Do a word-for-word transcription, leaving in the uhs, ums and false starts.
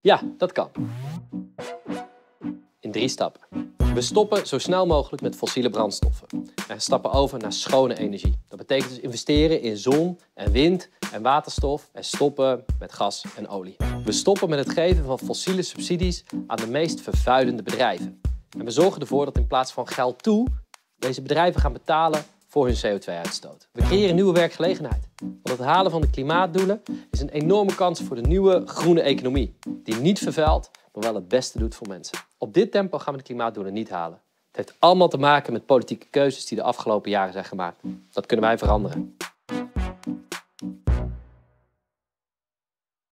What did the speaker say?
Ja, dat kan. In drie stappen. We stoppen zo snel mogelijk met fossiele brandstoffen en stappen over naar schone energie. Dat betekent dus investeren in zon en wind en waterstof en stoppen met gas en olie. We stoppen met het geven van fossiele subsidies aan de meest vervuilende bedrijven. En we zorgen ervoor dat in plaats van geld toe, deze bedrijven gaan betalen voor hun C O twee uitstoot. We creëren nieuwe werkgelegenheid. Want het halen van de klimaatdoelen is een enorme kans voor de nieuwe groene economie. Die niet vervuilt, maar wel het beste doet voor mensen. Op dit tempo gaan we de klimaatdoelen niet halen. Het heeft allemaal te maken met politieke keuzes die de afgelopen jaren zijn gemaakt. Dat kunnen wij veranderen.